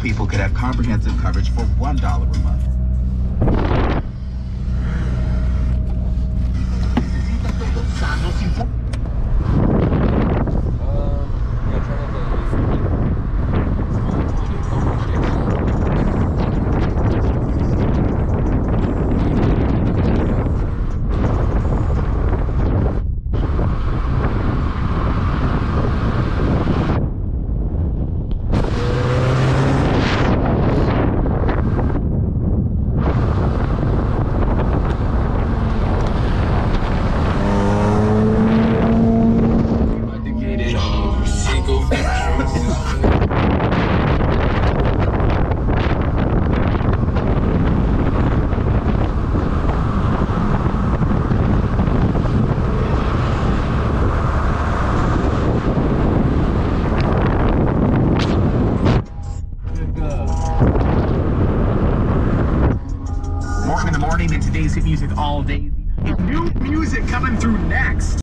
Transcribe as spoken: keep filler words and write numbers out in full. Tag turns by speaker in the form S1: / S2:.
S1: people could have comprehensive coverage for one dollar a month. Morning in the morning and today's hit music all day. New music coming through next.